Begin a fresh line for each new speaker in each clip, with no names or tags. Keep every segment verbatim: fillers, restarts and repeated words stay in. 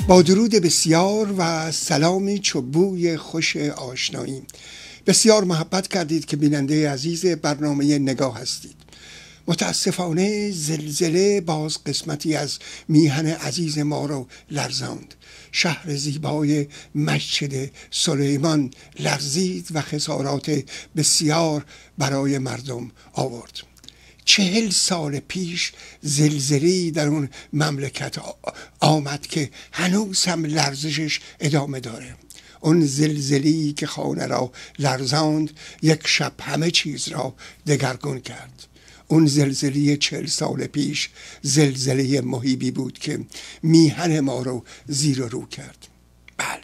با درود بسیار و سلامی چوبوی خوش آشنایی. بسیار محبت کردید که بیننده عزیز برنامه نگاه هستید. متاسفانه زلزله باز قسمتی از میهن عزیز ما رو لرزاند. شهر زیبای مسجد سلیمان لرزید و خسارات بسیار برای مردم آورد. چهل سال پیش زلزله‌ای در اون مملکت آمد که هنوز هم لرزشش ادامه داره. اون زلزله‌ای که خانه را لرزاند یک شب همه چیز را دگرگون کرد. اون زلزله چهل سال پیش زلزله مهیبی بود که میهن ما رو زیر و رو کرد. بله،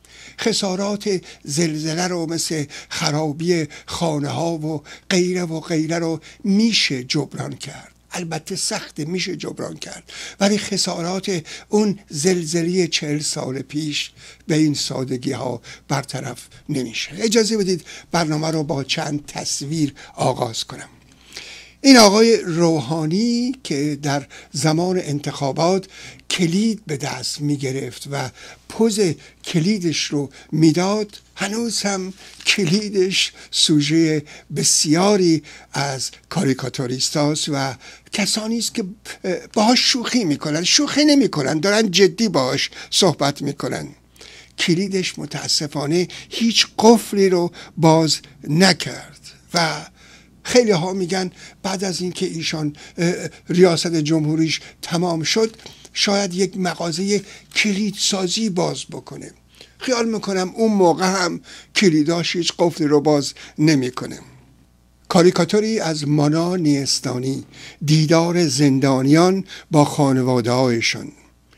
خسارات زلزله رو مثل خرابی خانه ها و غیره و غیره رو میشه جبران کرد. البته سخت میشه جبران کرد، ولی خسارات اون زلزله چهل سال پیش به این سادگی ها برطرف نمیشه. اجازه بدید برنامه رو با چند تصویر آغاز کنم. این آقای روحانی که در زمان انتخابات کلید به دست می گرفت و پوز کلیدش رو میداد، هنوز هم کلیدش سوژه بسیاری از کاریکاتوریستاست و کسانی است که باهاش شوخی میکنن. شوخی نمیکنن، دارن جدی باهاش صحبت میکنن. کلیدش متاسفانه هیچ قفلی رو باز نکرد و خیلی ها میگن بعد از اینکه ایشان ریاست جمهوریش تمام شد شاید یک مغازه کلیدسازی باز بکنه. خیال میکنم اون موقع هم کلیداش هیچ قفلی رو باز نمیکنه. کاریکاتوری از مانا نیستانی، دیدار زندانیان با خانواده هایشان.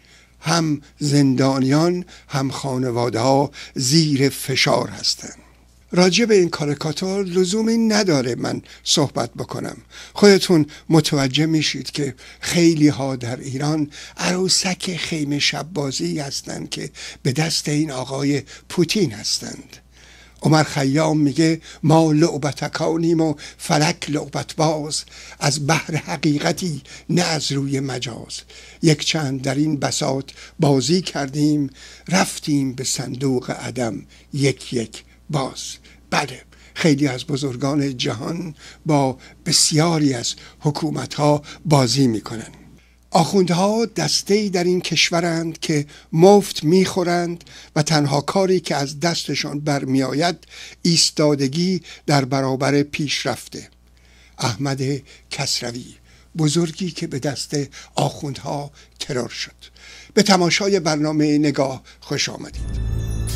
هم زندانیان هم خانواده ها زیر فشار هستند. راجع به این کاریکاتور لزومی نداره من صحبت بکنم. خودتون متوجه میشید که خیلی ها در ایران عروسک خیمه شب بازی هستند که به دست این آقای پوتین هستند. عمر خیام میگه ما لعبتکانیم و فلک لعبت باز، از بحر حقیقتی نه از روی مجاز. یک چند در این بساط بازی کردیم، رفتیم به صندوق عدم یک یک باز. بله، خیلی از بزرگان جهان با بسیاری از حکومت‌ها بازی میکنن. آخوندها دسته‌ای در این کشورند که مفت میخورند و تنها کاری که از دستشان برمیآید ایستادگی در برابر پیشرفته. احمد کسروی، بزرگی که به دست آخوندها ترور شد. به تماشای برنامه نگاه خوش آمدید.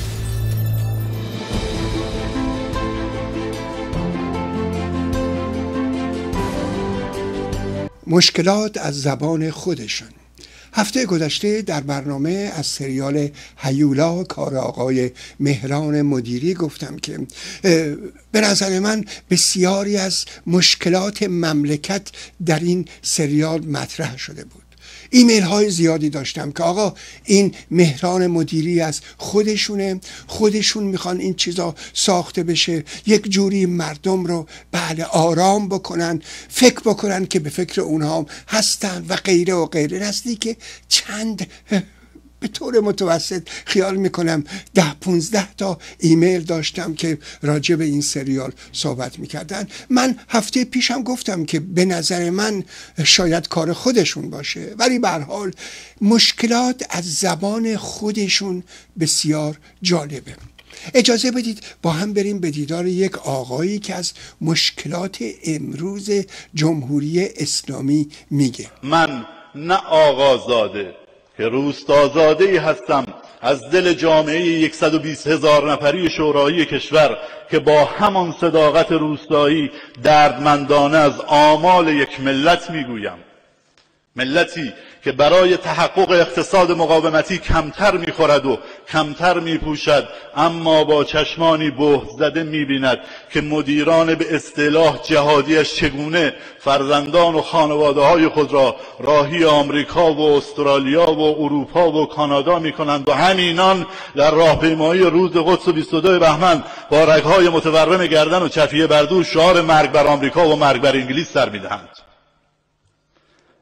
مشکلات از زبان خودشان. هفته گذشته در برنامه از سریال هیولا کار آقای مهران مدیری گفتم که به نظر من بسیاری از مشکلات مملکت در این سریال مطرح شده بود. ایمیل های زیادی داشتم که آقا این مهران مدیری از خودشونه، خودشون میخوان این چیزا ساخته بشه، یک جوری مردم رو بله آرام بکنن، فکر بکنن که به فکر اونها هستن و غیره و غیره. نزدیک چند به طور متوسط خیال میکنم ده پونزده تا ایمیل داشتم که راجع به این سریال صحبت میکردن. من هفته پیشم گفتم که به نظر من شاید کار خودشون باشه، ولی به هر حال مشکلات از زبان خودشون بسیار جالبه. اجازه بدید با هم بریم به دیدار یک آقایی که از مشکلات امروز جمهوری اسلامی میگه.
من نه آقازاده که روستازاده‌ای هستم از دل جامعه صد و بیست هزار نفری شورایی کشور که با همان صداقت روستایی دردمندانه از آمال یک ملت میگویم. ملتی که برای تحقق اقتصاد مقاومتی کمتر میخورد و کمتر میپوشد، اما با چشمانی بهت زده میبیند که مدیران به اصطلاح جهادیش چگونه فرزندان و خانواده های خود را راهی آمریکا و استرالیا و اروپا و کانادا میکنند و همینان در راهپیمایی روز قدس و بیست و دو بهمن با رگهای متورم گردن و چفیه بردور شعار مرگ بر آمریکا و مرگ بر انگلیس سر میدهند.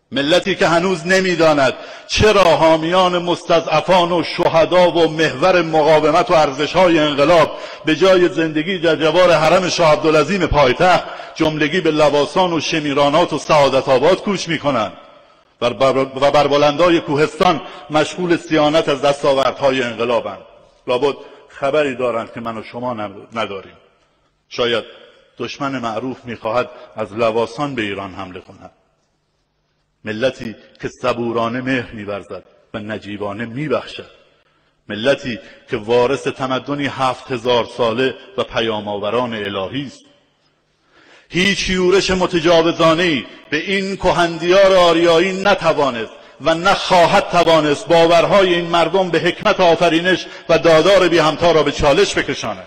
ملتی که هنوز نمیداند چرا حامیان مستضعفان و شهدا و محور مقاومت و ارزش‌های انقلاب به جای زندگی در جوار حرم شاه عبدالعظیم پایتخت جملگی به لواسان و شمیرانات و سعادت آباد کوچ می‌کنند و بر بلندای کوهستان مشغول صیانت از دستاوردهای انقلابند. لابد خبری دارند که من و شما نداریم. شاید دشمن معروف می‌خواهد از لواسان به ایران حمله کند. ملتی که صبورانه مهر می‌ورزد و نجیبانه می‌بخشد. ملتی که وارث تمدنی هفت هزار ساله و پیام‌آوران الهی است. هیچ یورش متجاوزانه‌ای به این کهندیار آریایی نتوانست و نخواهد توانست باورهای این مردم به حکمت آفرینش و دادار بی همتا را به چالش بکشاند.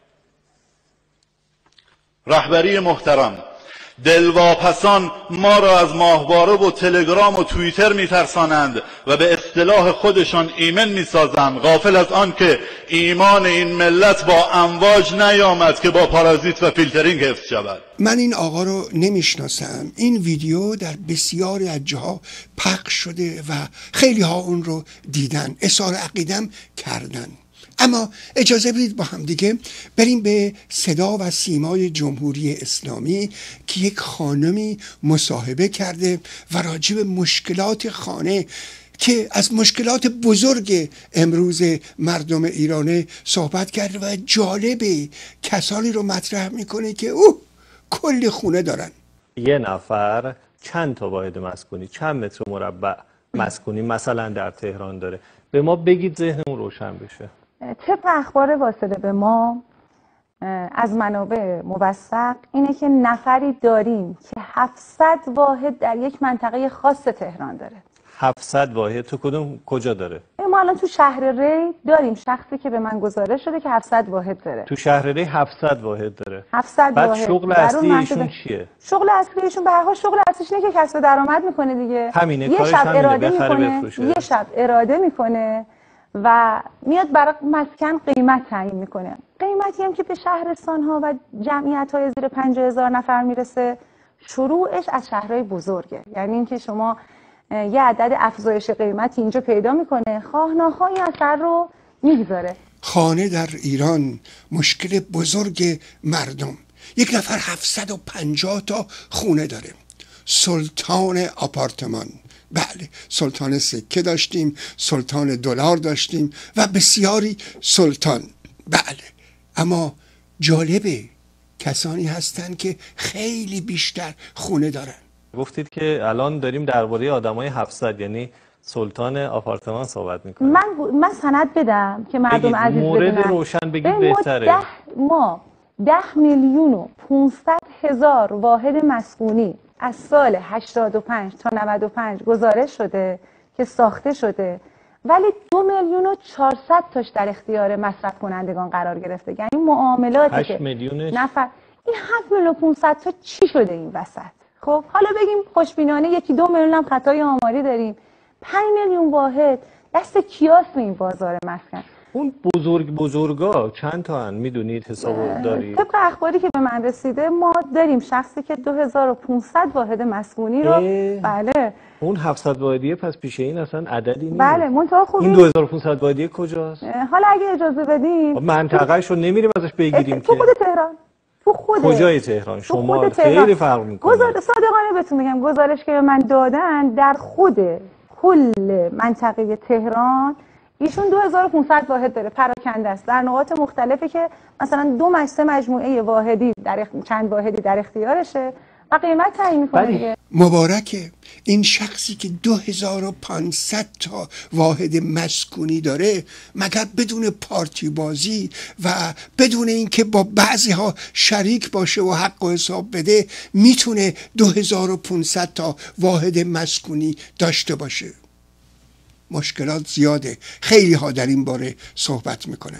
رهبری محترم، دلواپسان ما را از ماهواره و تلگرام و توییتر میترسانند و به اصطلاح خودشان ایمن میسازند، غافل از آن که ایمان این ملت با امواج نیامد که با پارازیت و فیلترینگ حفظ شود.
من این آقا رو نمیشناسم. این ویدیو در بسیاری از جاها پخش شده و خیلی ها اون رو دیدن، اظهار عقیدم کردن. اما اجازه بدید با هم دیگه بریم به صدا و سیمای جمهوری اسلامی که یک خانمی مصاحبه کرده و راجع به مشکلات خانه که از مشکلات بزرگ امروز مردم ایران صحبت کرده و جالبه کسانی رو مطرح میکنه که اوه کلی خونه دارن.
یه نفر چند تا واحد مسکونی، چند متر مربع مسکونی مثلا در تهران داره؟ به ما بگید ذهنمون روشن بشه.
طبق اخبار واصله به ما از منابع موثق اینه که نفری داریم که هفتصد واحد در یک منطقه خاص تهران داره.
هفتصد واحد تو کدوم کجا داره؟
ما الان تو شهر ری داریم شخصی که به من گزارش شده که هفتصد واحد داره.
تو شهر ری هفتصد واحد داره.
هفتصد
بعد
واحد.
شغل اصلی ایشون چیه؟
شغل اصلی ایشون به هر حال شغل اصلیش اینه که کسب درآمد میکنه دیگه.
همینه،
یه
کارش
شب
همینه،
اراده
بخره
میکنه،
بفروشه.
یه شب اراده میکنه و میاد برای مسکن قیمت تعیین میکنه. قیمتی هم که به شهرستان ها و جمعیت های زیر پنجاه هزار نفر میرسه. شروعش از شهرهای بزرگه، یعنی اینکه شما یه عدد افزایش قیمتی اینجا پیدا میکنه، خواه ناخواه این اثر رو میگذاره.
خانه در ایران مشکل بزرگ مردم. یک نفر هفتصد و پنجاه تا خونه داره. سلطان آپارتمان، بله، سلطان سکه داشتیم، سلطان دلار داشتیم و بسیاری سلطان، بله. اما جالبه کسانی هستن که خیلی بیشتر خونه دارن.
گفتید که الان داریم درباره آدمای هفتصد یعنی سلطان آپارتمان صحبت میکنیم.
من من سند بدم که مردم عزیز بدونن.
مورد روشن بگید بهتره.
ده ما ده میلیون و پانصد هزار واحد مسکونی از سال هشتاد و پنج تا نود و پنج گزارش شده که ساخته شده، ولی دو میلیون و چهارصد تاش در اختیار مصرف کنندگان قرار گرفته. یعنی معاملاتی که نفر این هفت میلیون و پانصد تا چی شده این وسط؟ خب حالا بگیم خوشبینانه یکی دو میلیون هم خطای آماری داریم، پنج میلیون واحد دست کیاس تو این بازار مسکن.
اون بزرگ بزرگا چند تا هن میدونید، حساب دارید؟
طبق اخباری که به من رسیده ما داریم شخصی که دو هزار و پانصد واحد مسکونی رو، بله.
اون هفتصد واحدیه پس پیشه این اصلا عددی نیست.
بله منتها خوبی.
این دو هزار و پانصد واحدیه کجاست؟
حالا اگه اجازه بدین
منطقه‌اش رو نمیریم ازش بگیریم
تو
که
خود تهران. تو خود
کجای تهران؟ شمال خیلی فرق میکنه.
گزارش صادقانه بهتون میگم، گزارش که به من دادن در خود کل منطقه تهران ایشون دو هزار و پانصد واحد داره، پراکنده است در نقاط مختلفی که مثلا دو مجموعه مجموعه واحدی در اخ... چند واحدی در اختیارشه و قیمت تعیین میکنه دیگه.
مبارکه این شخصی که دو هزار و پانصد تا واحد مسکونی داره، مگر بدون پارتی بازی و بدون اینکه با بعضی ها شریک باشه و حق و حساب بده میتونه دو هزار و پانصد تا واحد مسکونی داشته باشه؟ مشکلات زیاده، خیلی ها در این باره صحبت میکنن.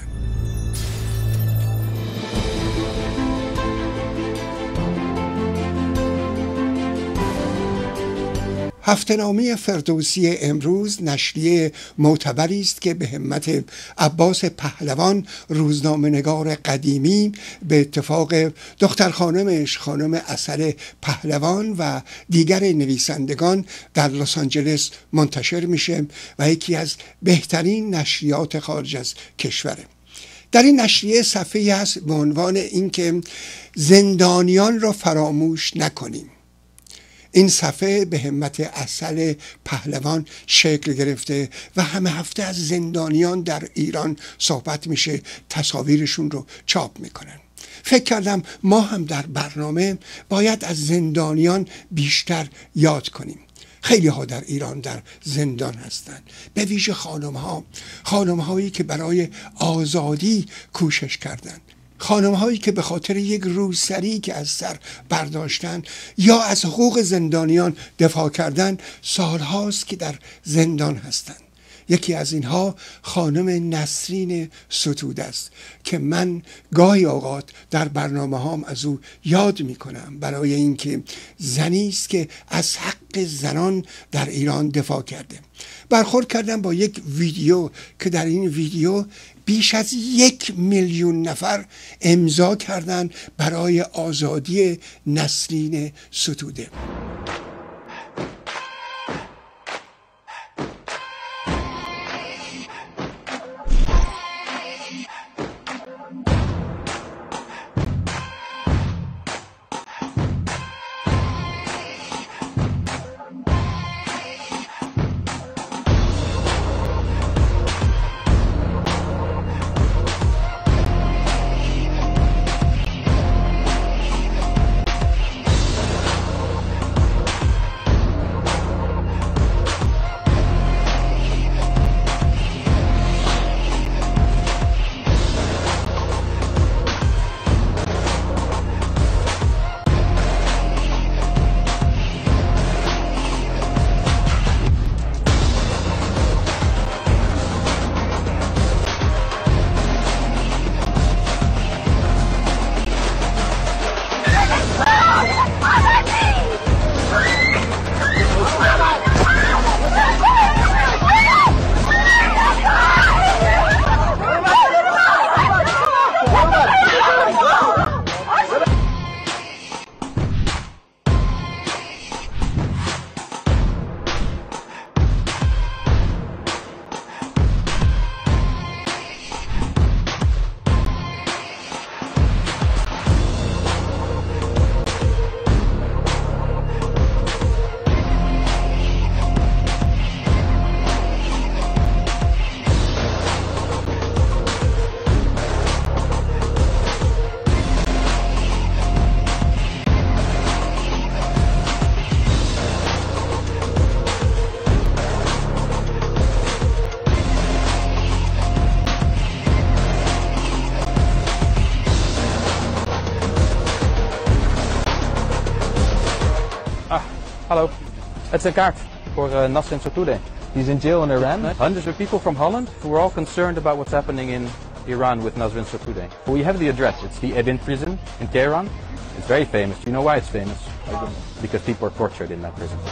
هفته‌نامه فردوسی امروز نشریه معتبری است که به همت عباس پهلوان روزنامه‌نگار قدیمی به اتفاق دختر خانمش خانم عسل پهلوان و دیگر نویسندگان در لس آنجلس منتشر میشه و یکی از بهترین نشریات خارج از کشوره. در این نشریه صفحه‌ای هست به عنوان اینکه زندانیان را فراموش نکنیم. این صفحه به همت عسل پهلوان شکل گرفته و همه هفته از زندانیان در ایران صحبت میشه، تصاویرشون رو چاپ میکنن. فکر کردم ما هم در برنامه باید از زندانیان بیشتر یاد کنیم. خیلی ها در ایران در زندان هستند، به ویژه خانم ها خانم هایی که برای آزادی کوشش کردند، خانم هایی که به خاطر یک روسری که از سر برداشتن یا از حقوق زندانیان دفاع کردن سال هاست که در زندان هستند. یکی از اینها خانم نسرین ستوده است که من گاهی اوقات در برنامه هام از او یاد می کنم، برای اینکه زنی است که از حق زنان در ایران دفاع کرده. برخورد کردم با یک ویدیو که در این ویدیو بیش از یک میلیون نفر امضا کردند برای آزادی نسرین ستوده.
Hello. It's a card for uh, Nasrin Sotoudeh. He's in jail in Iran. Hundreds of people from Holland who are all concerned about what's happening in Iran with Nasrin Sotoudeh. Well, we have the address. It's the Evin prison in Tehran. It's very famous. Do you know why it's famous? Because people are tortured in that prison.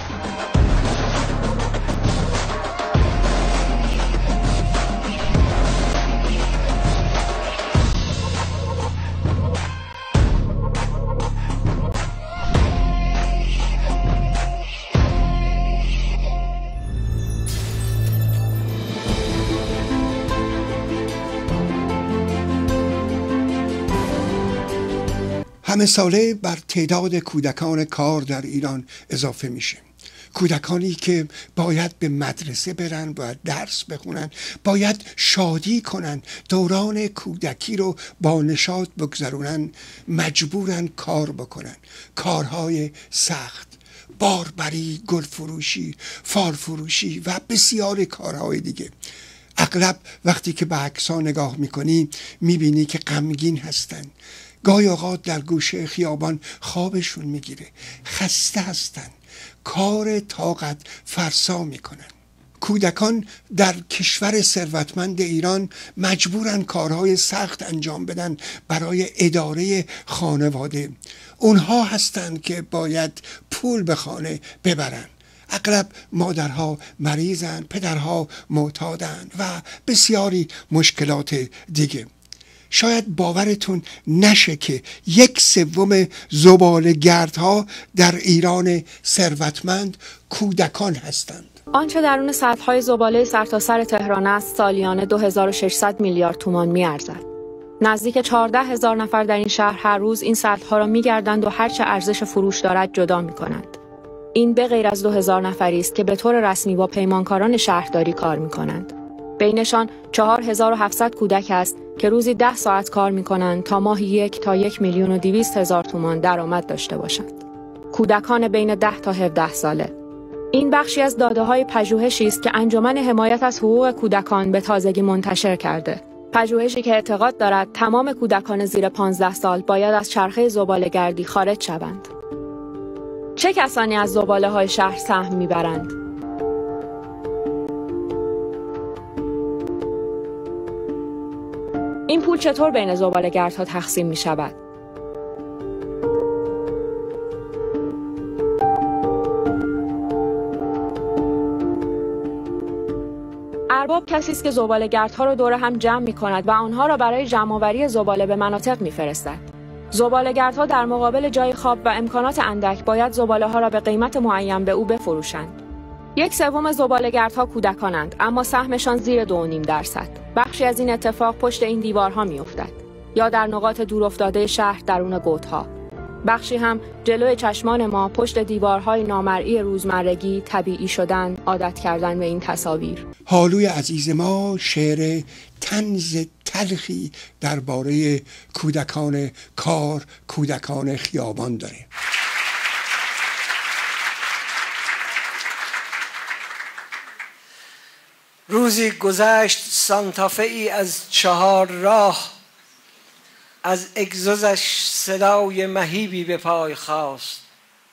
همه ساله بر تعداد کودکان کار در ایران اضافه میشه. کودکانی که باید به مدرسه برن، باید درس بخونن، باید شادی کنن، دوران کودکی رو با نشاط بگذرونن، مجبورن کار بکنن، کارهای سخت، باربری، گل فروشی، فال فروشی و بسیار کارهای دیگه. اغلب وقتی که به عکس‌ها نگاه میکنی میبینی که غمگین هستن، گاهی اوقات در گوشه خیابان خوابشون میگیره، خسته هستن، کار طاقت فرسا میکنن. کودکان در کشور ثروتمند ایران مجبورن کارهای سخت انجام بدن برای اداره خانواده. اونها هستند که باید پول به خانه ببرن. اغلب مادرها مریضن، پدرها معتادن و بسیاری مشکلات دیگه. شاید باورتون نشه که یک سوم زباله‌گردها در ایران ثروتمند کودکان هستند.
آنچه درون سطح‌های زباله سرتاسر تهران است سالیانه دو هزار و ششصد میلیارد تومان می‌ارزد. نزدیک چهارده هزار نفر در این شهر هر روز این سطح‌ها را می‌گردند و هرچه ارزش فروش دارد جدا می‌کنند. این به غیر از دو هزار نفری است که به طور رسمی با پیمانکاران شهرداری کار می‌کنند. بینشان چهار هزار و هفتصد کودک است که روزی ده ساعت کار می‌کنند تا ماهی یک تا یک میلیون و دویست هزار تومان درآمد داشته باشند. کودکان بین ده تا هفده ساله. این بخشی از داده‌های پژوهشی است که انجمن حمایت از حقوق کودکان به تازگی منتشر کرده. پژوهشی که اعتقاد دارد تمام کودکان زیر پانزده سال باید از چرخه زباله‌گردی خارج شوند. چه کسانی از زباله‌های شهر سهم می‌برند؟ این پول چطور بین زباله‌گردها تقسیم می‌شود؟ ارباب کسی است که زباله‌گردها را دور هم جمع می‌کند و آنها را برای جمع‌آوری زباله به مناطق می‌فرستد. زباله‌گردها در مقابل جای خواب و امکانات اندک باید زباله‌ها را به قیمت معین به او بفروشند. یک سوم زباله‌گردها کودکانند، اما سهمشان زیر دو و نیم درصد. بخشی از این اتفاق پشت این دیوارها می‌افتد یا در نقاط دورافتاده شهر درون گودها. بخشی هم جلوی چشمان ما پشت دیوارهای نامرئی روزمرگی طبیعی شدن، عادت کردن به این تصاویر.
حالوی عزیز ما شعر طنز تلخی درباره کودکان کار، کودکان خیابان داره.
روزی گذشت سانتافه ای از چهار راه، از اگزوزش صدای مهیبی به پای خواست.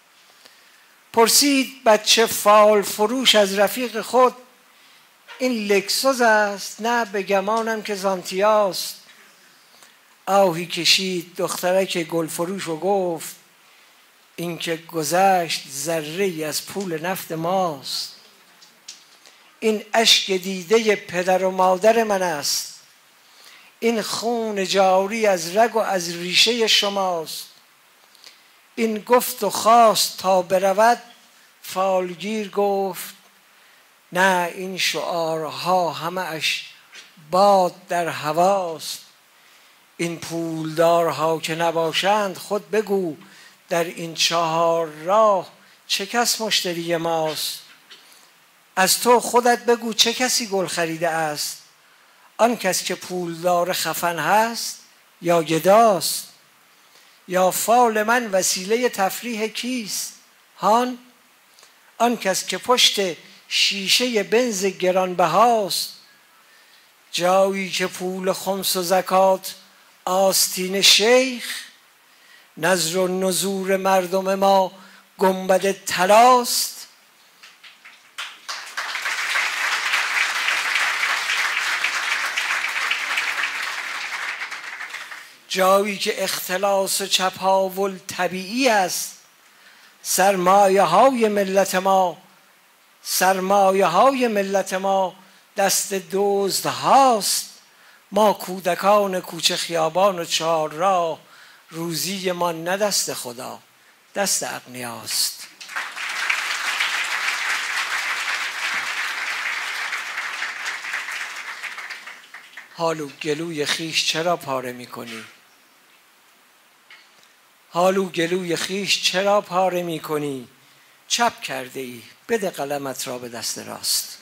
پرسید بچه فال فروش از رفیق خود این لکسوس است؟ نه، به گمانم که زانتیاست. آهی کشید دخترک گل فروش و گفت این که گذشت ذره‌ای از پول نفت ماست. این اشک دیده پدر و مادر من است، این خون جاری از رگ و از ریشه شماست. این گفت و خواست تا برود، فالگیر گفت نه، این شعارها همه اش باد در هواست. این پولدارها که نباشند خود بگو در این چهار راه چه کس مشتری ماست. از تو خودت بگو چه کسی گل خریده است، آن کس که پولدار خفن هست یا گداست. یا فال من وسیله تفریح کیست؟ هان آن کس که پشت شیشه بنز گرانبهاست. جایی که پول خمس و زکات آستین شیخ، نظر و نزور مردم ما گنبد طلاست. جایی که اختلاس چپاول طبیعی است، سرمایه های ملت ما سرمایه های ملت ما دست دزد هاست. ما کودکان کوچه خیابان و چهار راه، روزی ما نه دست خدا دست اغنیاست. حالو گلوی خیش چرا پاره می کنی؟ حالو گلوی خیش چرا پاره می کنی؟ چپ کرده ای، بده قلمت را به دست راست.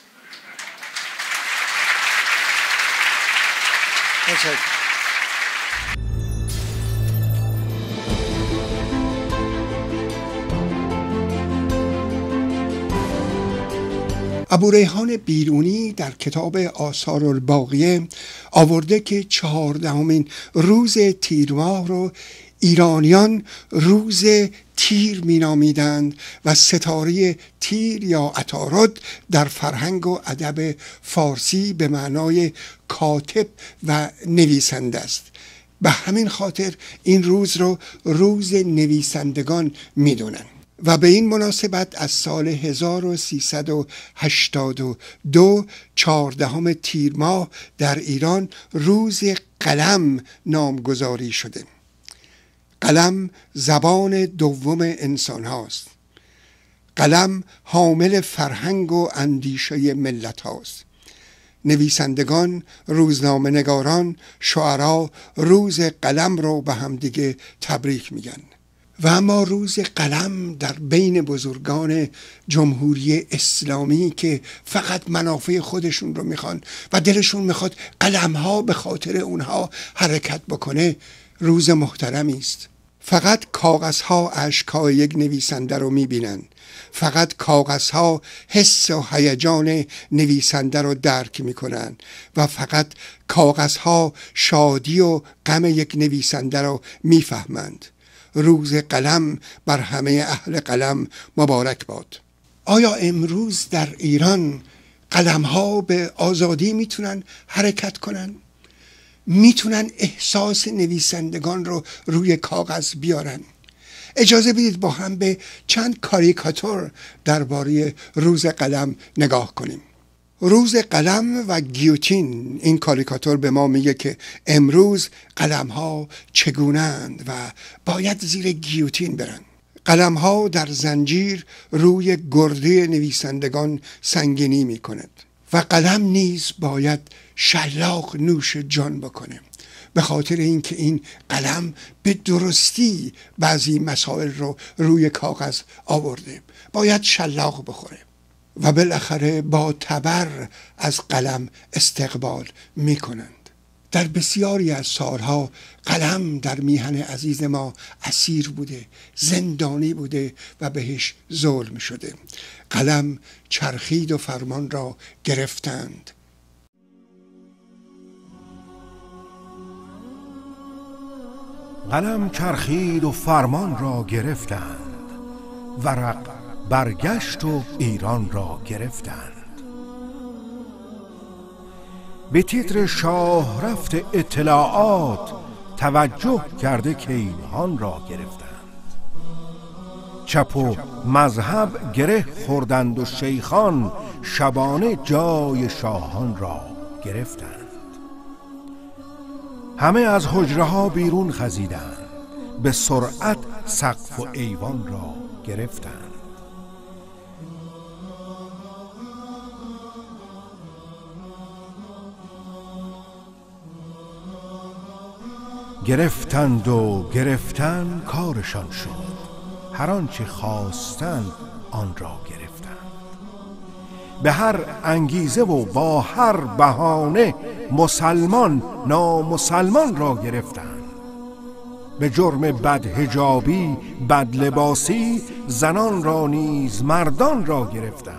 ابوریحان بیرونی در کتاب آثار الباقیه آورده که چهاردهمین روز تیر ماه رو ایرانیان روز تیر می نامیدند و ستاره تیر یا عطارد در فرهنگ و ادب فارسی به معنای کاتب و نویسنده است. به همین خاطر این روز رو روز نویسندگان می دونن. و به این مناسبت از سال هزار و سیصد و هشتاد و دو چهاردهم تیر ماه در ایران روز قلم نامگذاری شده. قلم زبان دوم انسان هاست. قلم حامل فرهنگ و اندیشه ملت هاست. نویسندگان، روزنامه نگاران، شعرا روز قلم رو به هم دیگه تبریک میگن. و اما روز قلم در بین بزرگان جمهوری اسلامی که فقط منافع خودشون رو میخوان و دلشون میخواد قلم ها به خاطر اونها حرکت بکنه روز محترمی است. فقط کاغذ ها اشکای یک نویسنده رو میبینن. فقط کاغذ ها حس و هیجان نویسنده رو درک میکنن و فقط کاغذ ها شادی و غم یک نویسنده رو میفهمند. روز قلم بر همه اهل قلم مبارک باد. آیا امروز در ایران قلم ها به آزادی میتونن حرکت کنن؟ میتونن احساس نویسندگان رو روی کاغذ بیارن؟ اجازه بدید با هم به چند کاریکاتور درباره روز قلم نگاه کنیم. روز قلم و گیوتین، این کاریکاتور به ما میگه که امروز قلم ها چگونند و باید زیر گیوتین برن. قلم ها در زنجیر روی گرده نویسندگان سنگینی میکند و قلم نیز باید شلاق نوش جان بکنه، به خاطر اینکه این قلم به درستی بعضی مسائل رو روی کاغذ آورده، باید شلاق بخوره و بالاخره با تبر از قلم استقبال می کنند. در بسیاری از سالها قلم در میهن عزیز ما اسیر بوده، زندانی بوده و بهش ظلم شده. قلم چرخید و فرمان را گرفتند.
قلم چرخید و فرمان را گرفتند، ورق برگشت و ایران را گرفتند. به تیتر شاه رفت اطلاعات توجه کرده کیهان را گرفتند. چپ و مذهب گره خوردند و شیخان شبانه جای شاهان را گرفتند. همه از حجره ها بیرون خزیدند، به سرعت سقف و ایوان را گرفتند. گرفتند و گرفتن کارشان شد، هر آنچه خواستند آن را گرفتند. به هر انگیزه و با هر بهانه مسلمان نامسلمان را گرفتند. به جرم بدحجابی بدلباسی زنان را نیز مردان را گرفتند.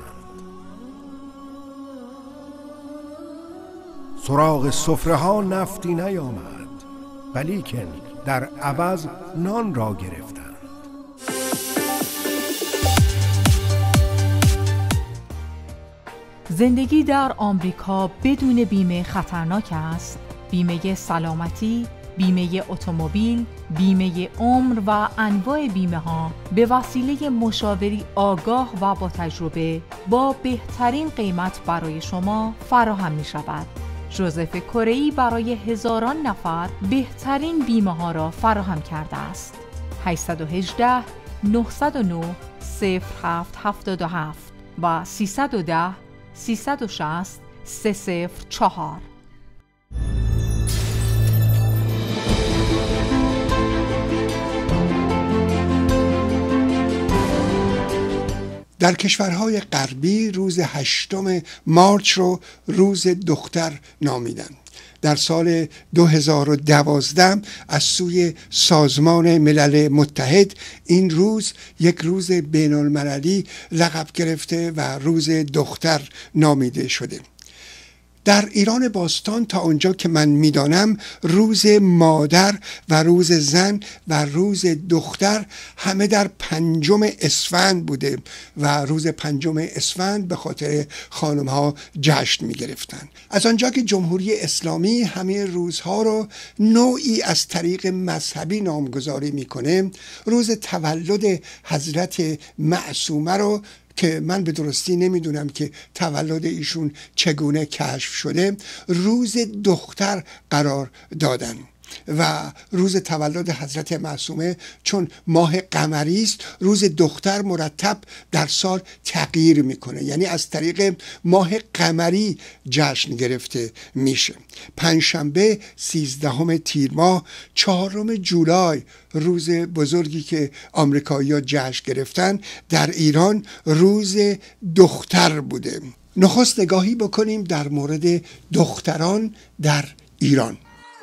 سراغ سفره ها نفتی نیامد، ولیکن در عوض نان را گرفتند.
زندگی در آمریکا بدون بیمه خطرناک است. بیمه سلامتی، بیمه اتومبیل، بیمه عمر و انواع بیمه ها به وسیله مشاوری آگاه و با تجربه با بهترین قیمت برای شما فراهم می شود. ژوزف کره‌ای برای هزاران نفر بهترین بیمه ها را فراهم کرده است. هشت یک هشت نه صفر نه صفر هفت هفت هفت و سیصد و ده سیصد و شصت سه صفر چهار.
در کشورهای غربی روز هشتم مارچ رو روز دختر نامیدن. در سال دو هزار و دوازده از سوی سازمان ملل متحد این روز یک روز بین المللی لقب گرفته و روز دختر نامیده شده. در ایران باستان تا آنجا که من میدانم روز مادر و روز زن و روز دختر همه در پنجم اسفند بوده و روز پنجم اسفند به خاطر خانم ها جشن می گرفتن. از آنجا که جمهوری اسلامی همه روزها رو نوعی از طریق مذهبی نامگذاری میکنه، روز تولد حضرت معصومه رو که من به درستی نمیدونم که تولد ایشون چگونه کشف شده، روز دختر قرار دادن و روز تولد حضرت معصومه چون ماه قمری است، روز دختر مرتب در سال تغییر میکنه، یعنی از طریق ماه قمری جشن گرفته میشه. پنجشنبه سیزدهم تیر ماه، چهارم جولای روز بزرگی که آمریکایی‌ها جشن گرفتن، در ایران روز دختر بوده. نخست نگاهی بکنیم در مورد دختران در ایران.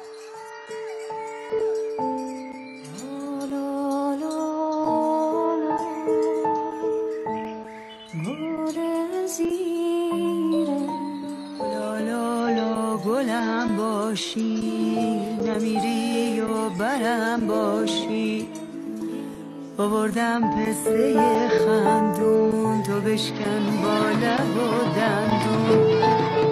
گلم باشی نمیری و برم باشی، آوردم پسته خندون تو بشکن با لب و دندون.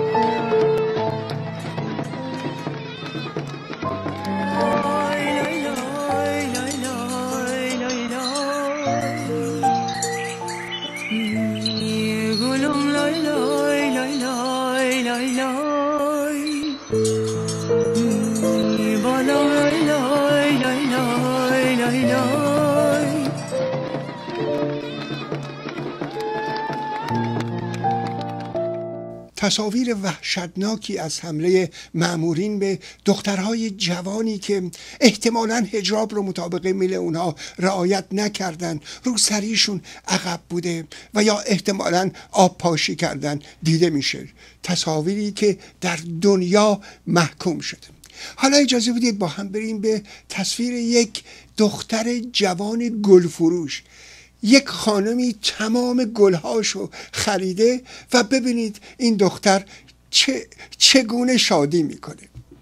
تصاویر وحشتناکی از حمله مأمورین به دخترهای جوانی که احتمالاً حجاب رو مطابق میل اونها رعایت نکردن، رو سریشون عقب بوده و یا احتمالاً آب پاشی کردن دیده میشه. تصاویری که در دنیا محکوم شده. حالا اجازه بدید با هم بریم به تصویر یک دختر جوان گلفروش. یک خانمی تمام گلهاشو خریده و ببینید این دختر چه چگونه شادی میکنه.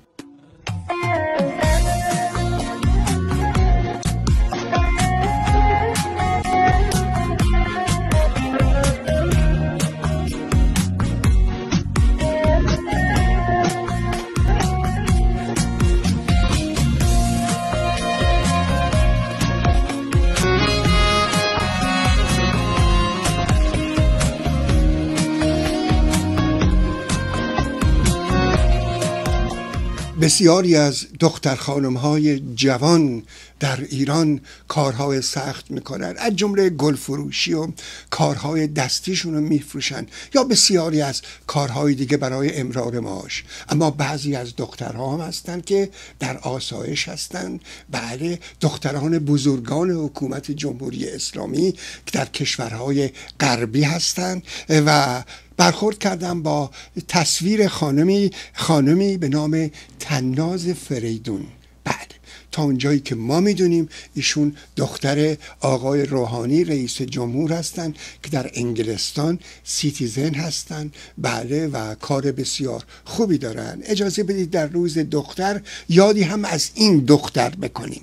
بسیاری از دختر خانم‌های جوان در ایران کارهای سخت میکنن، از جمله گل فروشی و کارهای دستیشون رو میفروشن یا بسیاری از کارهای دیگه برای امرار معاش. اما بعضی از دخترها هم هستن که در آسایش هستن. بله، دختران بزرگان حکومت جمهوری اسلامی که در کشورهای غربی هستن و برخورد کردم با تصویر خانمی خانمی به نام تناز فریدون. بله، تا اونجایی که ما میدونیم ایشون دختر آقای روحانی رئیس جمهور هستن که در انگلستان سیتیزن هستن. بله، و کار بسیار خوبی دارن. اجازه بدید در روز دختر یادی هم از این دختر بکنیم.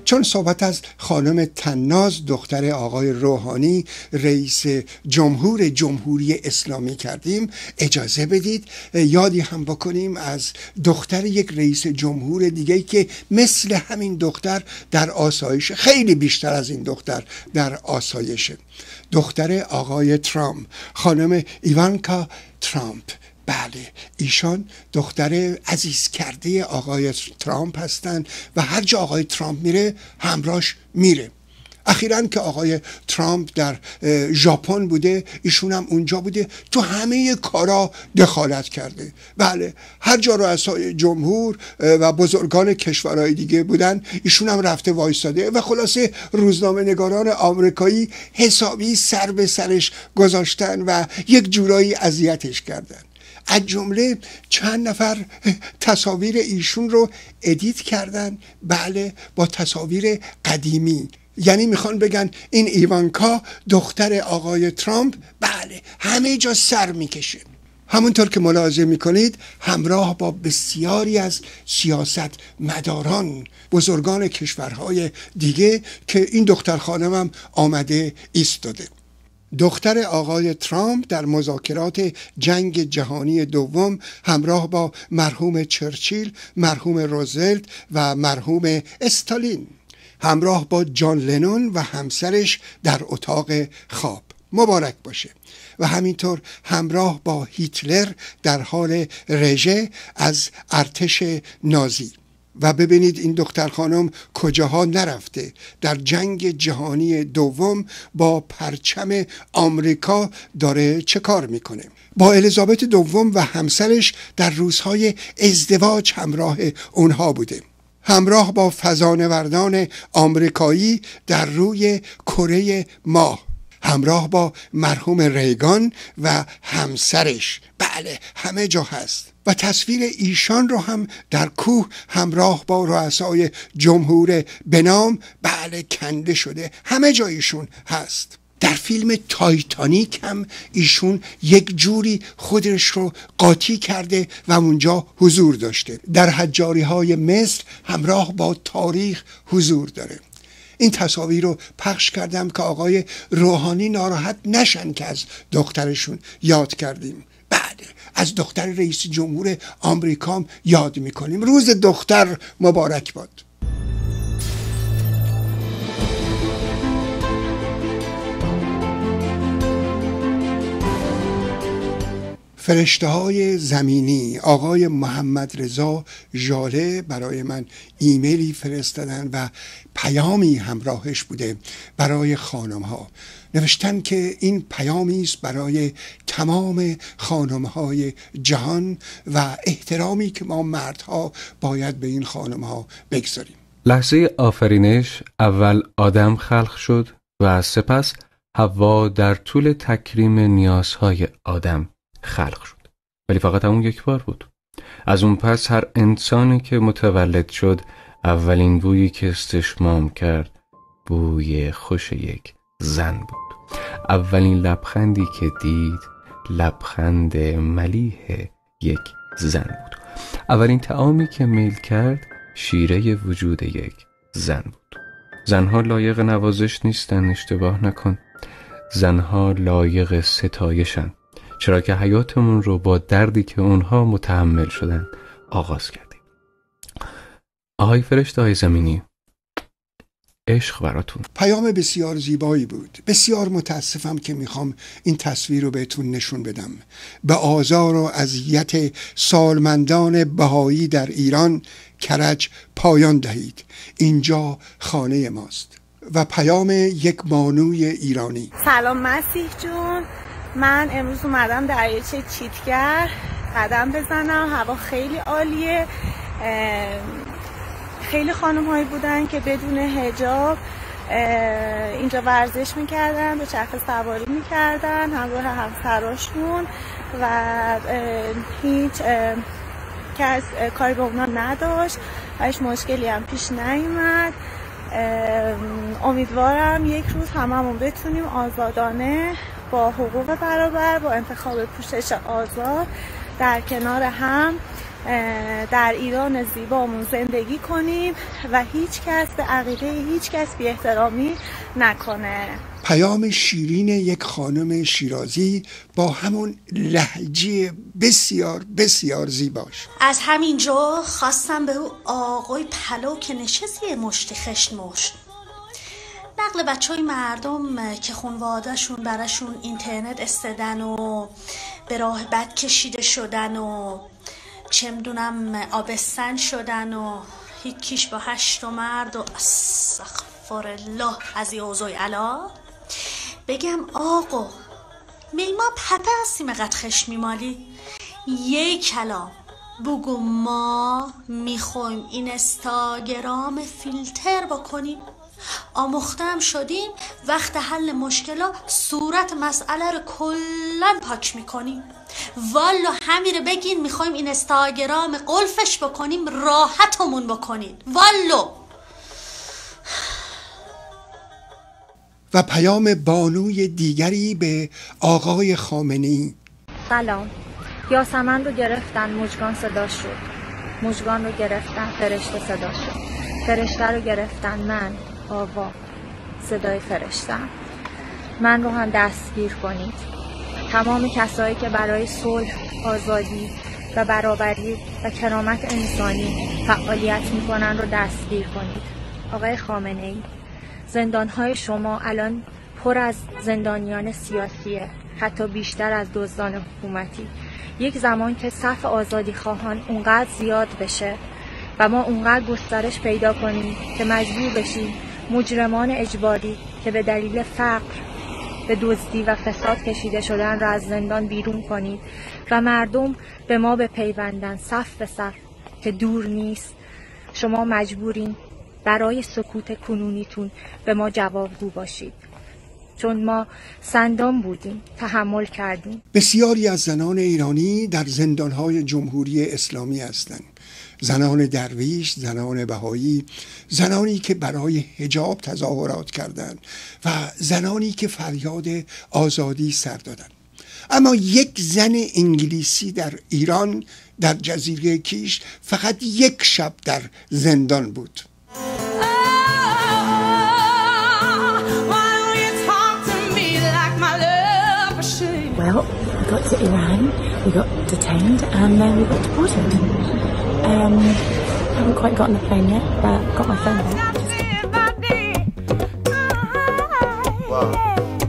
چون صحبت از خانم طناز دختر آقای روحانی رئیس جمهور جمهوری اسلامی کردیم، اجازه بدید یادی هم بکنیم از دختر یک رئیس جمهور دیگه که مثل همین دختر در آسایش، خیلی بیشتر از این دختر در آسایشه. دختر آقای ترامپ، خانم ایوانکا ترامپ. بله، ایشان دختر عزیز کرده آقای ترامپ هستند و هر جا آقای ترامپ میره همراهش میره. اخیراً که آقای ترامپ در ژاپن بوده، ایشون هم اونجا بوده، تو همه کارا دخالت کرده. بله، هر جا رؤسای جمهور و بزرگان کشورهای دیگه بودن، ایشون هم رفته وایستاده و خلاصه روزنامه نگاران آمریکایی حسابی سر به سرش گذاشتن و یک جورایی اذیتش کردن. از جمله چند نفر تصاویر ایشون رو ادیت کردن، بله، با تصاویر قدیمی. یعنی میخوان بگن این ایوانکا دختر آقای ترامپ، بله، همه جا سر میکشه. همونطور که ملاحظه میکنید همراه با بسیاری از سیاست مداران، بزرگان کشورهای دیگه که این دختر خانمم آمده ایستاده. دختر آقای ترامپ در مذاکرات جنگ جهانی دوم همراه با مرحوم چرچیل، مرحوم روزولت و مرحوم استالین، همراه با جان لنون و همسرش در اتاق خواب، مبارک باشه، و همینطور همراه با هیتلر در حال رژه از ارتش نازی. و ببینید این دختر خانم کجاها نرفته، در جنگ جهانی دوم با پرچم آمریکا داره چه کار میکنه. با الیزابت دوم و همسرش در روزهای ازدواج همراه اونها بوده، همراه با فضانوردان آمریکایی در روی کره ماه، همراه با مرحوم ریگان و همسرش، بله، همه جا هست. و تصویر ایشان رو هم در کوه همراه با رؤسای جمهور به نام، بله، کنده شده، همه جا ایشون هست. در فیلم تایتانیک هم ایشون یک جوری خودش رو قاطی کرده و اونجا حضور داشته. در حجاری های مصر همراه با تاریخ حضور داره. این تصاویر رو پخش کردم که آقای روحانی ناراحت نشن که از دخترشون یاد کردیم. بله، از دختر رئیس جمهور آمریکا یاد میکنیم. روز دختر مبارک باد. فرشته های زمینی آقای محمد رضا ژاله برای من ایمیلی فرستادن و پیامی همراهش بوده برای خانم ها. نوشتن که این پیامی است برای تمام خانم های جهان و احترامی که ما مردها باید به این خانم ها بگذاریم.
لحظه آفرینش اول آدم خلق شد و سپس حوا در طول تکریم نیازهای آدم خلق شد، ولی فقط همون یک بار بود. از اون پس هر انسانی که متولد شد، اولین بویی که استشمام کرد بوی خوش یک زن بود. اولین لبخندی که دید لبخند ملیح یک زن بود. اولین طعامی که میل کرد شیره وجود یک زن بود. زنها لایق نوازش نیستن، اشتباه نکن. زنها لایق ستایشن، چرا که حیاتمون رو با دردی که اونها متحمل شدن آغاز کردیم. آهای فرشته های زمینی، عشق براتون.
پیام بسیار زیبایی بود. بسیار متاسفم که میخوام این تصویر رو بهتون نشون بدم. به آزار و اذیت سالمندان بهایی در ایران کرج پایان دهید. اینجا خانه ماست. و پیام یک بانوی ایرانی.
سلام مسیح جون، من امروز اومدم دریاچه چیتگر قدم بزنم. هوا خیلی عالیه. خیلی خانم هایی بودن که بدون حجاب اینجا ورزش میکردن، به چرخ سواری میکردن همراه همسراشون و هیچ کس کاری به اونا نداشت و هیچ مشکلی هم پیش نیومد. امیدوارم یک روز هممون بتونیم آزادانه با حقوق برابر، با انتخاب پوشش آزاد در کنار هم در ایران زیبامون زندگی کنیم و هیچ کس به عقیده هیچ کس بی احترامی نکنه.
پیام شیرین یک خانم شیرازی با همون لهجه بسیار بسیار زیباش.
از همینجا خواستم به او آقای پلو که نشست یه مشتی خشت مشت نقل بچه های مردم که خونوادهشون براشون اینترنت استدن و به راه بد کشیده شدن و چه میدونم آبستن شدن و یکیش با هشت و مرد و استغفرالله از یه اوضاع علا بگم آقا میما پته هستیم قد خشت میمالی یه کلام بگو ما میخوایم این اینستاگرام فیلتر بکنیم آموختم شدیم وقت حل مشکلا صورت مسئله رو کلن پاک میکنیم والا همیره بگین میخوایم این اینستاگرام قلفش بکنیم راحتمون بکنین والا.
و پیام بانوی دیگری به آقای خامنه‌ای.
سلام، یاسمن رو گرفتن مژگان صدا شد، مژگان رو گرفتن فرشته صدا شد، فرشته رو گرفتن من آوا صدای فرشتم. من رو هم دستگیر کنید. تمام کسایی که برای صلح، آزادی و برابری و کرامت انسانی فعالیت میکنن رو دستگیر کنید. آقای خامنه‌ای، زندانهای شما الان پر از زندانیان سیاسیه، حتی بیشتر از دزدان حکومتی. یک زمان که صف آزادی خواهان اونقدر زیاد بشه و ما اونقدر گسترش پیدا کنیم که مجبور بشیم مجرمان اجباری که به دلیل فقر به دزدی و فساد کشیده شدن را از زندان بیرون کنید و مردم به ما بپیوندن صف به صف که دور نیست. شما مجبورین برای سکوت کنونیتون به ما جوابگو باشید، چون ما سندان بودیم، تحمل کردیم.
بسیاری از زنان ایرانی در زندانهای جمهوری اسلامی هستند. زنان درویش، زنان بهایی، زنانی که برای حجاب تظاهرات کردند و زنانی که فریاد آزادی سر دادند. اما یک زن انگلیسی در ایران در جزیره کیش فقط یک شب در زندان بود.
Well, we got to Iran, we got detained, and then we got deported. Um, I haven't quite got on the plane yet, but got my phone back. Wow.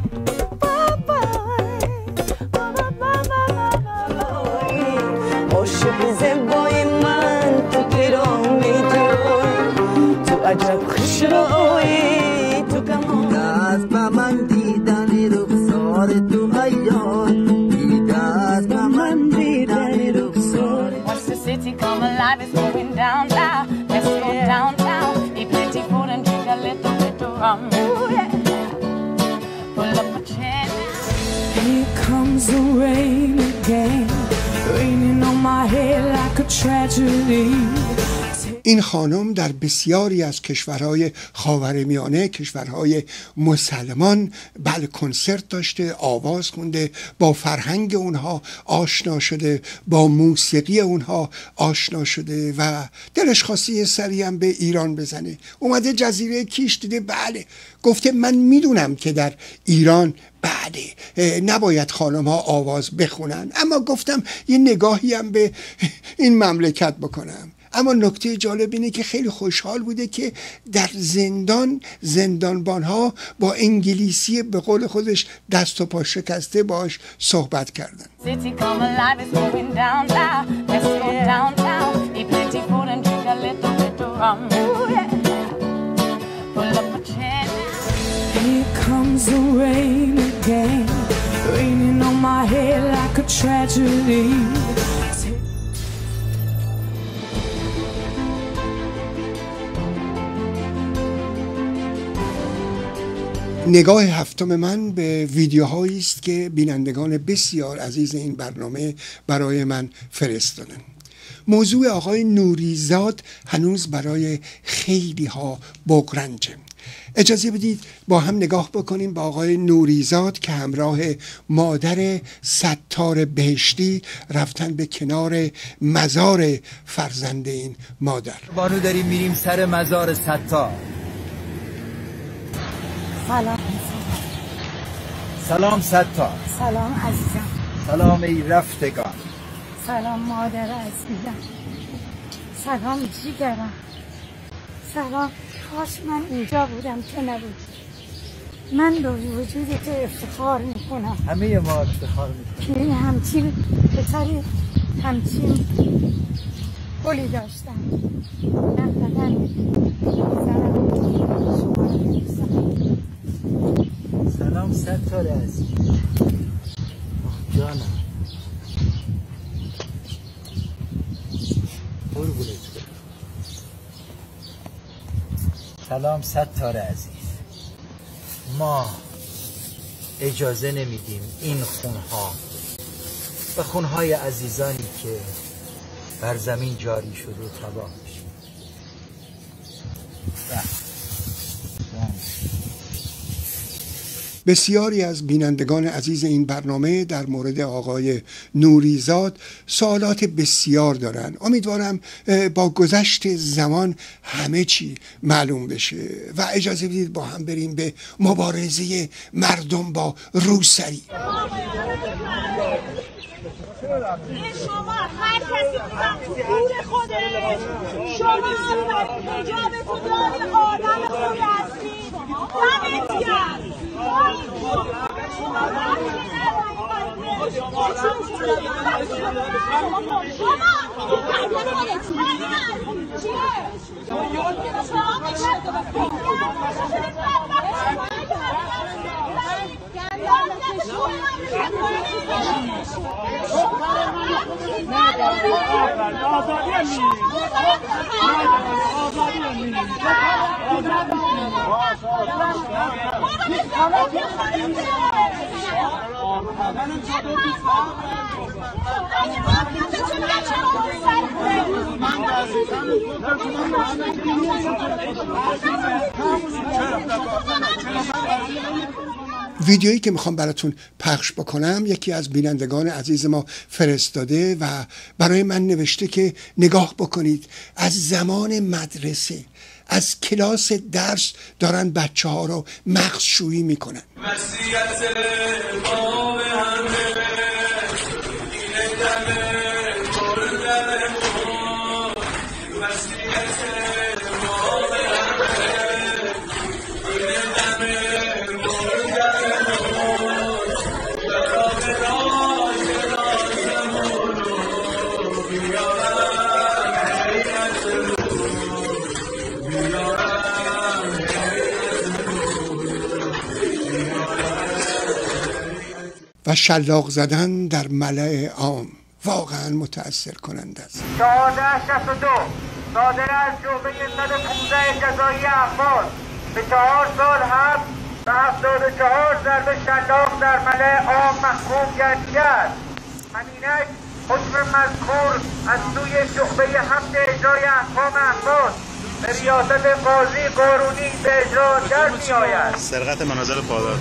Come alive, it's going down now. Let's go downtown. Eat plenty food and drink a little bit of rum. Ooh, yeah. Pull up a chair now.
Here comes the rain again, raining on my head like a tragedy.
این خانم در بسیاری از کشورهای خاورمیانه، کشورهای مسلمان، بله کنسرت داشته، آواز خونده، با فرهنگ اونها آشنا شده، با موسیقی اونها آشنا شده و دلش خواسته یه سری هم به ایران بزنه. اومده جزیره کیش دیده، بله گفته من میدونم که در ایران بله نباید خانم ها آواز بخونن، اما گفتم یه نگاهی هم به این مملکت بکنم. اما نکته جالب اینه که خیلی خوشحال بوده که در زندان زندانبان ها با انگلیسی به قول خودش دست و پا شکسته باش صحبت کردن.
Here comes the rain again, raining on my head like a tragedy.
نگاه هفتم من به ویدیوهایی است که بینندگان بسیار عزیز این برنامه برای من فرستادن. موضوع آقای نوریزاد هنوز برای خیلی ها بغرنجه. اجازه بدید با هم نگاه بکنیم با آقای نوریزاد که همراه مادر ستار بهشتی رفتن به کنار مزار فرزند این مادر.
بانو داریم میریم سر مزار ستار.
سلام.
سلام ستار.
سلام عزیزم.
سلام ای رفتگان.
سلام مادر عزیزم. سلام جیگرم. سلام. کاش من اینجا بودم که نبود. من به وجود تو افتخار میکنم.
همه ما افتخار میکنم
که همچین پسر همچین گلی داشتم. من قدم
سلام ستاره عزیز. جانم قربونت. سلام ستاره عزیز. ما اجازه نمیدیم این خونها و خونهای عزیزانی که بر زمین جاری شد و تباه بشه.
بسیاری از بینندگان عزیز این برنامه در مورد آقای نوریزاد سوالات بسیار دارن. امیدوارم با گذشت زمان همه چی معلوم بشه و اجازه بدید با هم بریم به مبارزه مردم با روسری.
شما هر کسی پول خودش، شما اولین حجابتون داری آدم خوبی هستید. دمت گرم.
ویدیویی که میخوام براتون پخش بکنم یکی از بینندگان عزیز ما فرستاده و برای من نوشته که نگاه بکنید، از زمان مدرسه از کلاس درس دارن بچه ها رو مغزشویی میکنن. و شلاق زدن در ملأ عام واقعا متأثر کننده است.
چهارده شصت و دو صادر از جمله صد و پانزده جزایی احوال به چهار سال حبس و هفتاد و چهار ضربه شلاق در ملأ عام محکوم گردیده. همینک حکم مذکور از سوی شعبه حمد اجرای احکام احوال به ریاست قاضی قانونی به اجرا در می‌آید.
سرقت منازل پادار.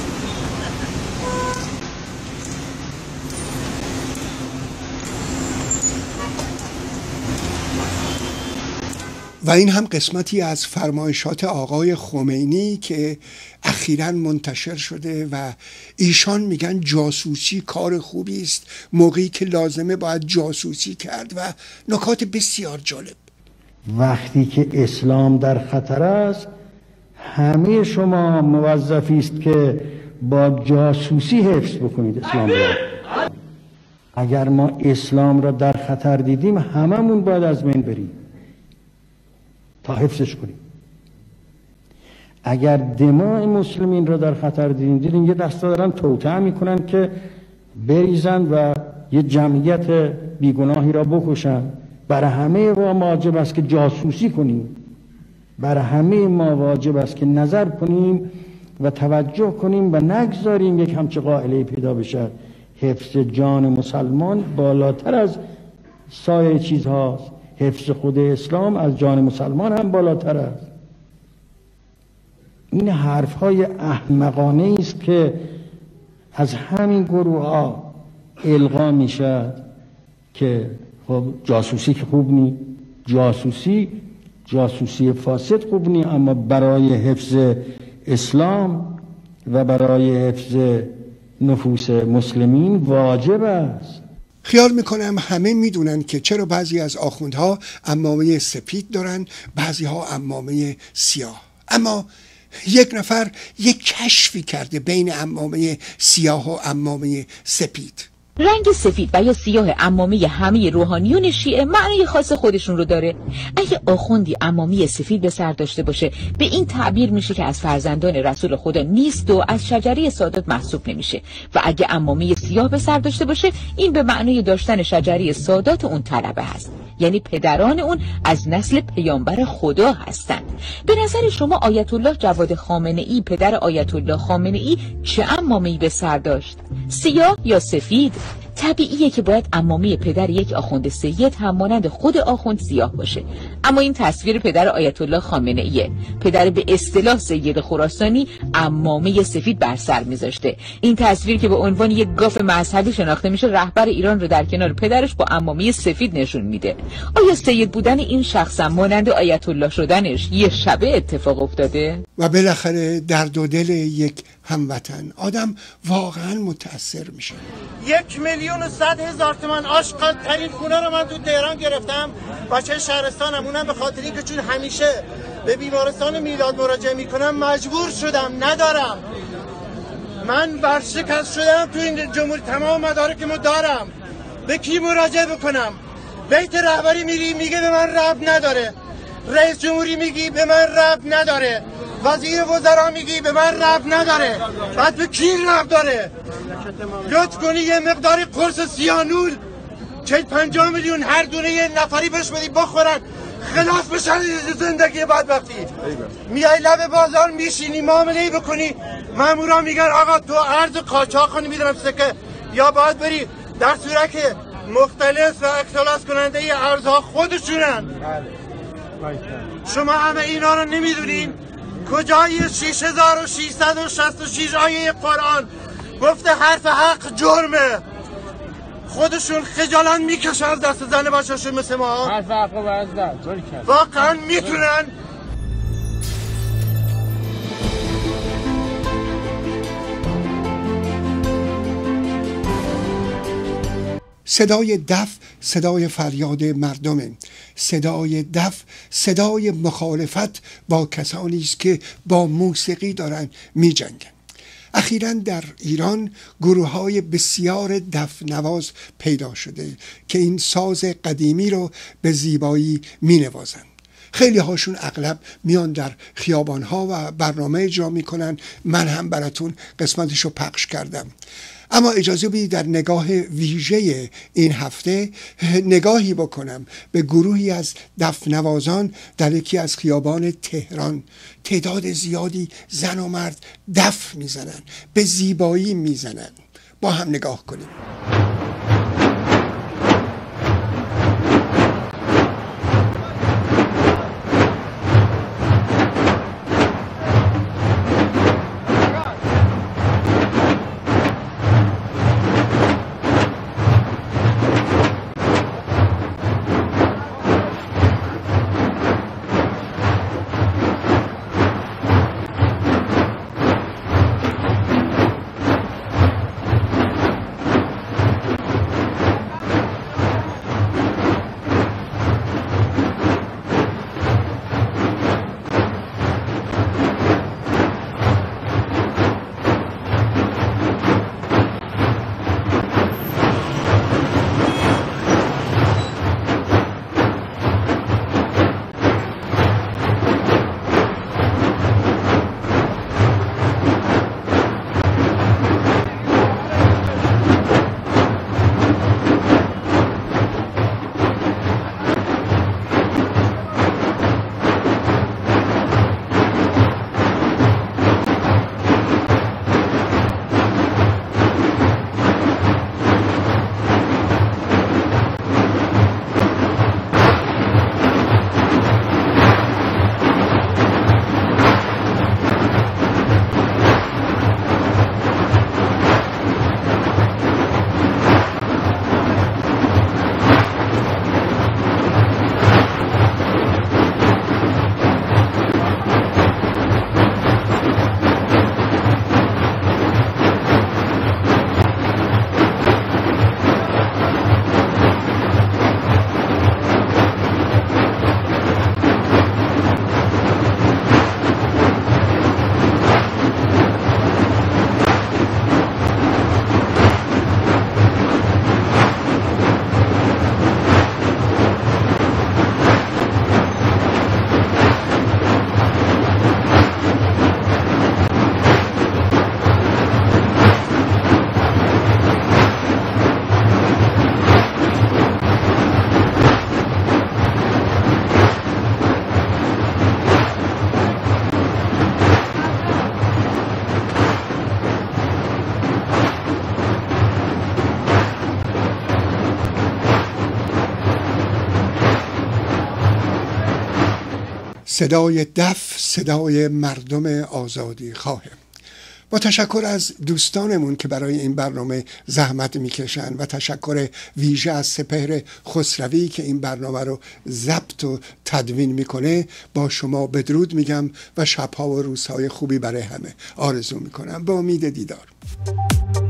و این هم قسمتی از فرمایشات آقای خمینی که اخیراً منتشر شده و ایشان میگن جاسوسی کار خوبی است، موقعی که لازمه باید جاسوسی کرد و نکات بسیار جالب.
وقتی که اسلام در خطر است همه شما موظفی است که با جاسوسی حفظ بکنید اسلام را. اگر ما اسلام را در خطر دیدیم هممون باید از بین بریم تا حفظش کنیم. اگر دماء مسلمین را در خطر دیدیم دیدیم یه دسته دارن توطئه میکنن که بریزن و یه جمعیت بیگناهی را بکشن. برای همه ما واجب است که جاسوسی کنیم، برای همه ما واجب است که نظر کنیم و توجه کنیم و نگذاریم یک همچه قائله پیدا بشه. حفظ جان مسلمان بالاتر از سایر چیزهاست. حفظ خود اسلام از جان مسلمان هم بالاتر است. این حرفهای احمقانه است که از همین گروه ها القا می شد که خب جاسوسی که خوب نی، جاسوسی جاسوسی فاسد خوب نی، اما برای حفظ اسلام و برای حفظ نفوس مسلمین واجب است.
خیال میکنم همه میدونن که چرا بعضی از آخوندها عمامه سپید دارن، بعضی ها عمامه سیاه. اما یک نفر یک کشفی کرده بین عمامه سیاه و عمامه سپید.
رنگ سفید و یا سیاه عمامه همه روحانیون شیعه معنای خاص خودشون رو داره. اگه آخوندی عمامه سفید به سر داشته باشه، به این تعبیر میشه که از فرزندان رسول خدا نیست و از شجره سادات محسوب نمیشه، و اگه عمامه سیاه به سر داشته باشه، این به معنای داشتن شجره سادات اون طلبه هست، یعنی پدران اون از نسل پیامبر خدا هستند. به نظر شما آیت الله جواد خامنه ای پدر آیت الله خامنه ای چه عمامه‌ای به سر داشت؟ سیاه یا سفید؟ طبیعیه که باید عمامه پدر یک آخوند سید هم مانند خود آخوند سیاه باشه. اما این تصویر پدر آیت الله خامنه ایه. پدر به اصطلاح سید خراسانی عمامه سفید بر سر میذاشته. این تصویر که به عنوان یک گاف مذهبی شناخته میشه، رهبر ایران رو در کنار پدرش با عمامه سفید نشون میده. آیا سید بودن این شخص هم مانند آیت الله شدنش یه شبه اتفاق افتاده؟
و بالاخره درد و دل یک هموطن آدم واقعا متاثر میشه.
یک میلیون و صد هزار تومن آشغال ترین خونه رو من تو تهران گرفتم، بچه شهرستانم، اونم به خاطر اینکه چون همیشه به بیمارستان میلاد مراجعه میکنم مجبور شدم، ندارم. من ورشکست شدم تو این جمهوری، تمام مدارکمو دارم، به کی مراجعه بکنم؟ بیت رهبری میری میگه به من ربط نداره، رئیس جمهوری میگی به من ربط نداره، وزیر وزرا میگی به من ربط نداره، بعد به کی ربط داره؟ لطف کنی یه مقداری قرص سیانول چهل پنجاه میلیون هر دونه یه نفری بهش بدی بخورن، خلاف بشن زندگی بدبختی. میای لب بازار میشینی معامله بکنی، مامورا میگن آقا تو ارز قاچاق کنی میدونم سکه، یا باید بری در صورت که مختلف و اختلاس کننده ای ارزها خودشونن. شما همه اینا رو نمیدونین؟ کجای شش هزار و ششصد و شصت و شش آیه قرآن گفته حرف حق جرمه؟ خودشون خجالت میکشن از دست زن بچه‌شون مثل ما.
حرف حق رو باید زد.
واقعا میتونن؟
صدای دف صدای فریاد مردمه، صدای دف صدای مخالفت با کسانی است که با موسیقی دارن می جنگن. اخیراً در ایران گروه های بسیار دف نواز پیدا شده که این ساز قدیمی رو به زیبایی می نوازن. خیلی هاشون اغلب میان در خیابان ها و برنامه اجرا میکنن. من هم براتون قسمتشو پخش کردم. اما اجازه بدید در نگاه ویژه این هفته نگاهی بکنم به گروهی از دف نوازان در یکی از خیابان تهران. تعداد زیادی زن و مرد دف میزنن، به زیبایی میزنن. با هم نگاه کنیم. صدای دف صدای مردم آزادی خواهه. با تشکر از دوستانمون که برای این برنامه زحمت میکشن و تشکر ویژه از سپهر خسروی که این برنامه رو ضبط و تدوین میکنه، با شما بدرود میگم و شبها و روزهای خوبی برای همه آرزو میکنم. با امید دیدار.